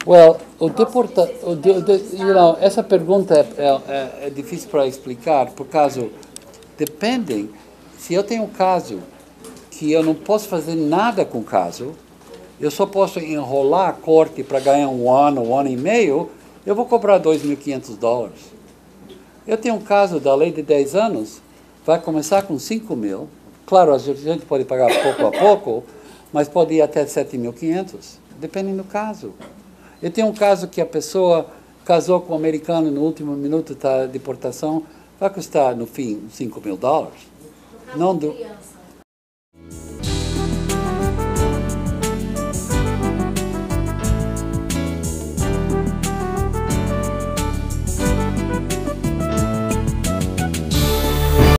Well, essa pergunta é difícil para explicar, por causa, dependem, se eu tenho um caso que eu não posso fazer nada com o caso, eu só posso enrolar a corte para ganhar um ano e meio, eu vou cobrar $2.500. Eu tenho um caso da lei de 10 anos, vai começar com 5 mil, claro, a gente pode pagar pouco a pouco, mas pode ir até 7.500, dependendo do caso. Eu tenho um caso que a pessoa casou com um americano no último minuto da deportação, vai custar, no fim, $5.000. No caso de criança.